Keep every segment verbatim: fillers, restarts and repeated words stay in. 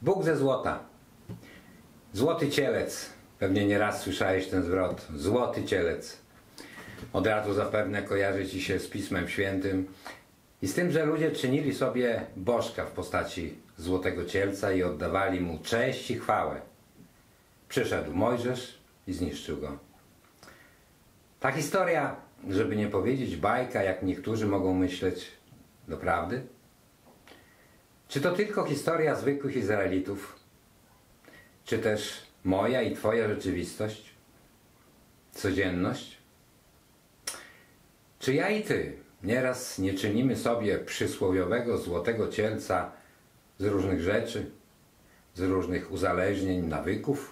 Bóg ze złota. Złoty cielec. Pewnie nieraz słyszałeś ten zwrot. Złoty cielec. Od razu zapewne kojarzy ci się z Pismem Świętym i z tym, że ludzie czynili sobie bożka w postaci złotego cielca i oddawali mu cześć i chwałę. Przyszedł Mojżesz i zniszczył go. Ta historia, żeby nie powiedzieć bajka, jak niektórzy mogą myśleć, doprawdy? Czy to tylko historia zwykłych Izraelitów? Czy też moja i twoja rzeczywistość? Codzienność? Czy ja i ty nieraz nie czynimy sobie przysłowiowego złotego cielca z różnych rzeczy, z różnych uzależnień, nawyków?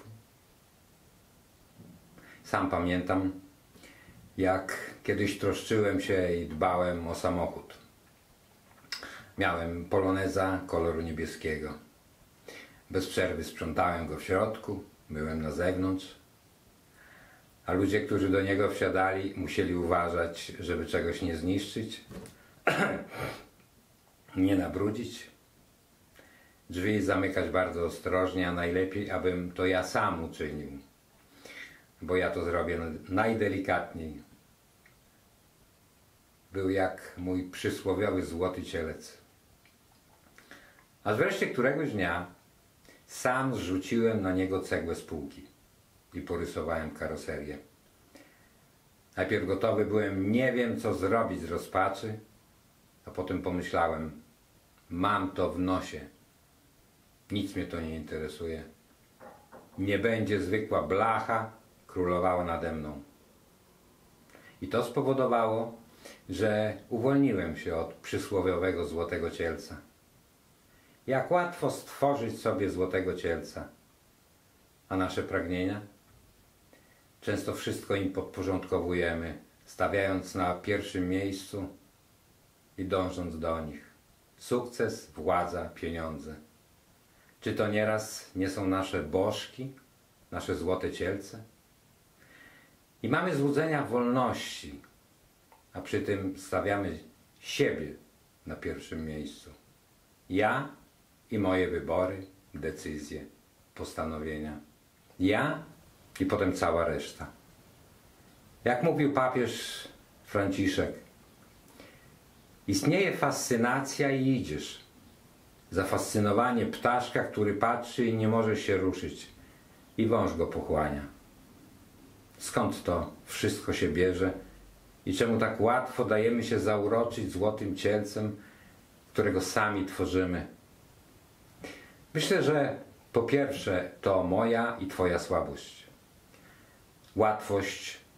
Sam pamiętam, jak kiedyś troszczyłem się i dbałem o samochód. Miałem Poloneza koloru niebieskiego. Bez przerwy sprzątałem go w środku, myłem na zewnątrz, a ludzie, którzy do niego wsiadali, musieli uważać, żeby czegoś nie zniszczyć, nie nabrudzić. Drzwi zamykać bardzo ostrożnie, a najlepiej, abym to ja sam uczynił, bo ja to zrobię najdelikatniej. Był jak mój przysłowiowy złoty cielec. Aż wreszcie któregoś dnia sam zrzuciłem na niego cegłę z półki i porysowałem karoserię. Najpierw gotowy byłem, nie wiem co zrobić z rozpaczy, a potem pomyślałem, mam to w nosie. Nic mnie to nie interesuje. Nie będzie zwykła blacha królowała nade mną. I to spowodowało, że uwolniłem się od przysłowiowego złotego cielca. Jak łatwo stworzyć sobie złotego cielca. A nasze pragnienia? Często wszystko im podporządkowujemy, stawiając na pierwszym miejscu i dążąc do nich. Sukces, władza, pieniądze. Czy to nieraz nie są nasze bożki, nasze złote cielce? I mamy złudzenia wolności, a przy tym stawiamy siebie na pierwszym miejscu. Ja i moje wybory, decyzje, postanowienia. Ja i potem cała reszta. Jak mówił papież Franciszek, istnieje fascynacja i idziesz. Zafascynowanie ptaszka, który patrzy i nie może się ruszyć i wąż go pochłania. Skąd to wszystko się bierze i czemu tak łatwo dajemy się zauroczyć złotym cielcem, którego sami tworzymy? Myślę, że po pierwsze to moja i twoja słabość. Łatwość,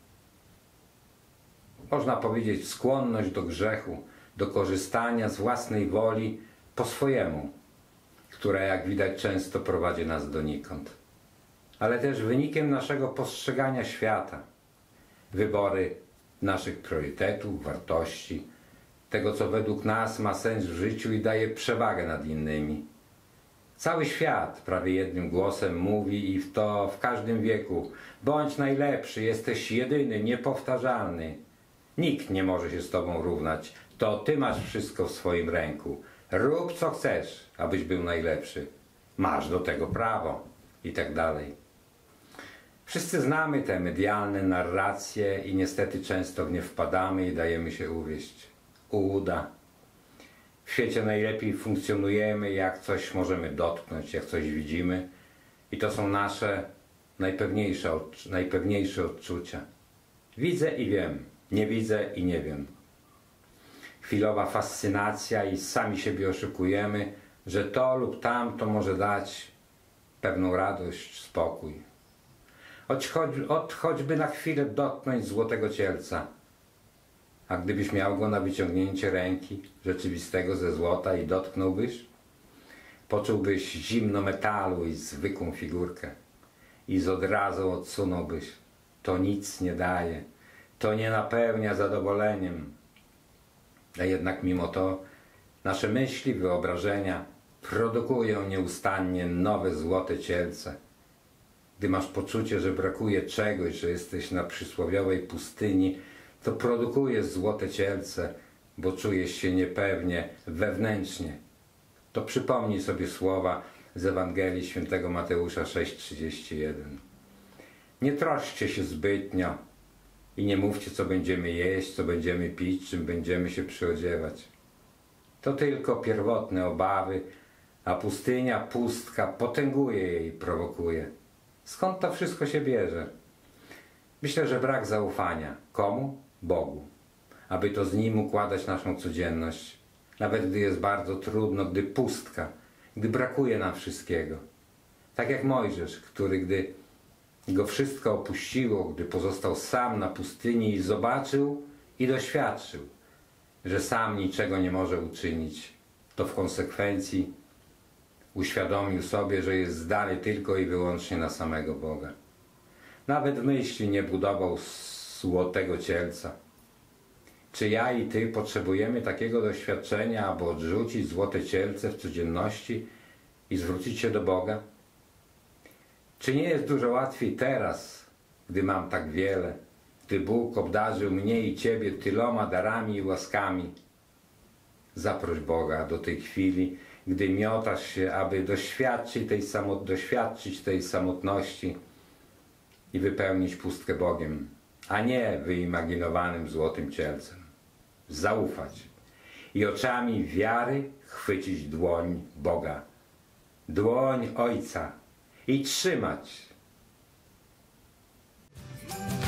można powiedzieć skłonność do grzechu, do korzystania z własnej woli po swojemu, która jak widać często prowadzi nas donikąd. Ale też wynikiem naszego postrzegania świata, wybory naszych priorytetów, wartości, tego co według nas ma sens w życiu i daje przewagę nad innymi. Cały świat prawie jednym głosem mówi i w to w każdym wieku: bądź najlepszy, jesteś jedyny, niepowtarzalny. Nikt nie może się z tobą równać, to ty masz wszystko w swoim ręku. Rób co chcesz, abyś był najlepszy. Masz do tego prawo i tak dalej. Wszyscy znamy te medialne narracje i niestety często w nie wpadamy i dajemy się uwieść. Uda. W świecie najlepiej funkcjonujemy, jak coś możemy dotknąć, jak coś widzimy. I to są nasze najpewniejsze, najpewniejsze odczucia. Widzę i wiem, nie widzę i nie wiem. Chwilowa fascynacja i sami siebie oszukujemy, że to lub tamto może dać pewną radość, spokój. Choć, choć, od choćby na chwilę dotknąć złotego cielca. A gdybyś miał go na wyciągnięcie ręki rzeczywistego ze złota i dotknąłbyś, poczułbyś zimno metalu i zwykłą figurkę i z odrazą odsunąłbyś. To nic nie daje, to nie napełnia zadowoleniem. A jednak mimo to nasze myśli, wyobrażenia produkują nieustannie nowe złote cielce. Gdy masz poczucie, że brakuje czegoś, że jesteś na przysłowiowej pustyni, to produkujesz złote cielce, bo czujesz się niepewnie wewnętrznie. To przypomnij sobie słowa z Ewangelii Świętego Mateusza sześć trzydzieści jeden. Nie troszczcie się zbytnio i nie mówcie, co będziemy jeść, co będziemy pić, czym będziemy się przyodziewać. To tylko pierwotne obawy, a pustynia, pustka potęguje je i prowokuje. Skąd to wszystko się bierze? Myślę, że brak zaufania. Komu? Bogu. Aby to z Nim układać naszą codzienność. Nawet gdy jest bardzo trudno, gdy pustka, gdy brakuje nam wszystkiego. Tak jak Mojżesz, który gdy go wszystko opuściło, gdy pozostał sam na pustyni i zobaczył i doświadczył, że sam niczego nie może uczynić, to w konsekwencji uświadomił sobie, że jest zdany tylko i wyłącznie na samego Boga. Nawet w myśli nie budował złotego cielca. Czy ja i ty potrzebujemy takiego doświadczenia, aby odrzucić złote cielce w codzienności i zwrócić się do Boga? Czy nie jest dużo łatwiej teraz, gdy mam tak wiele, gdy Bóg obdarzył mnie i ciebie tyloma darami i łaskami? Zaproś Boga do tej chwili, gdy miotasz się, aby doświadczyć tej, samot- doświadczyć tej samotności i wypełnić pustkę Bogiem, a nie wyimaginowanym złotym cielcem. Zaufać i oczami wiary chwycić dłoń Boga, dłoń Ojca i trzymać.